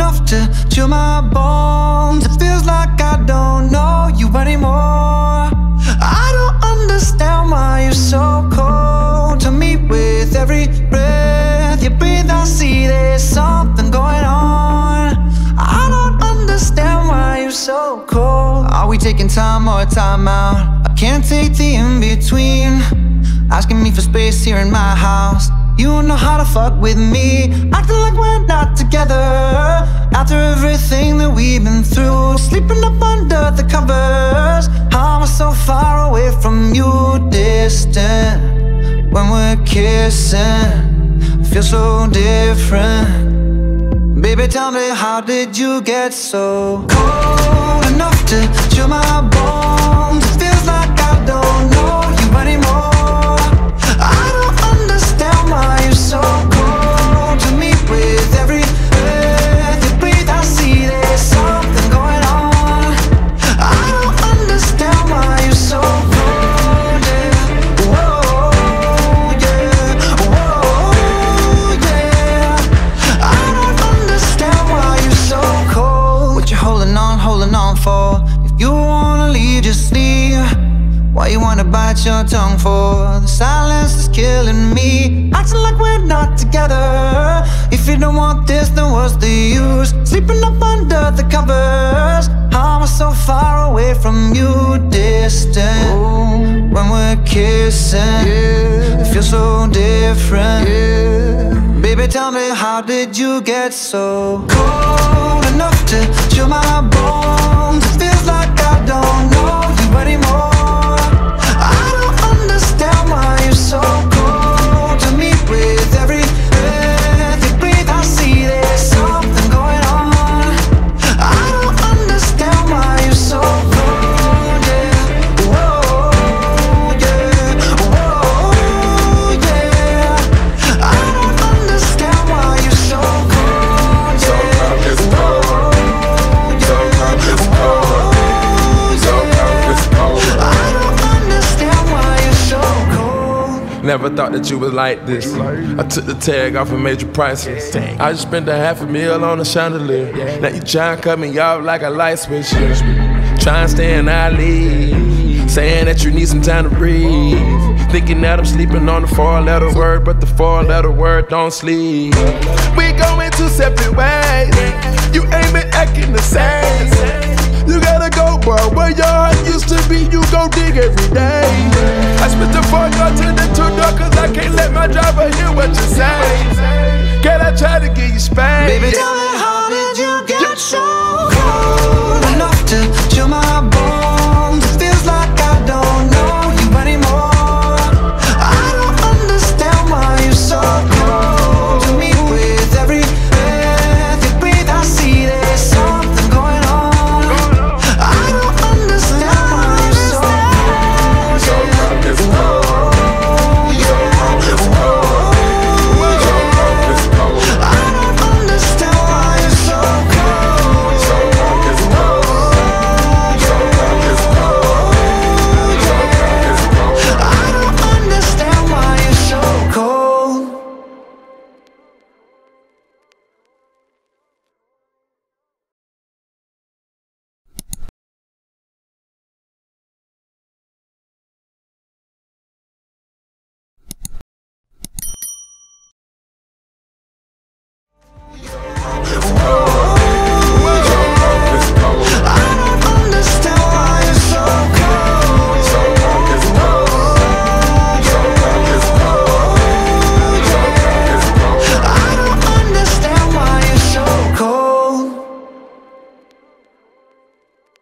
enough to chill my bones. It feels like I don't know you anymore. I don't understand why you're so cold to me. With every breath you breathe, I see there's something going on. I don't understand why you're so cold. Are we taking time or time out? I can't take the in-between. Asking me for space here in my house. You don't know how to fuck with me, acting like we're not together. After everything that we've been through, sleeping up under the covers. How am I so far away from you, distant? When we're kissing, feel so different. Baby, tell me, how did you get so cold enough to chill my bones? It feels like I don't know you anymore. I don't understand why you're so cold to me. With every breath you breathe, I see there's something going on. I don't understand why you're so cold, yeah. Whoa, yeah, whoa, yeah. I don't understand why you're so cold. What you holding on for? If you wanna leave, just leave. Why you wanna bite your tongue for? The silence is killing me, acting like we're not together. If you don't want this, then what's the use? Sleeping up under the covers. How am I so far away from you, distant? Ooh. When we're kissing, yeah, it feels so different, yeah. Baby, tell me, how did you get so cold enough to chill my bones? It feels like I don't know you anymore. I don't understand why you're so cold to me. With every breath you breathe, I see there's something going on. I don't understand why you're so cold, yeah. Whoa, yeah, whoa, yeah. I don't understand why you're so cold, yeah. So cold, it's cold. So cold, it's cold. So cold, it's cold. I don't understand why you're so cold. Never thought that you was like this. I took the tag off and made you priceless. I just spent $500,000 on a chandelier. Now you try and cut me off like a light switch. Try and stay in our league, saying that you need some time to breathe. Thinking that I'm sleeping on the 4-letter word, but the 4-letter word don't sleep. We going two separate ways. You ain't been acting the same. You gotta go, bro. Where your heart used to be, you go dig every day. I spit the 4 door to the 2 door, cause I can't let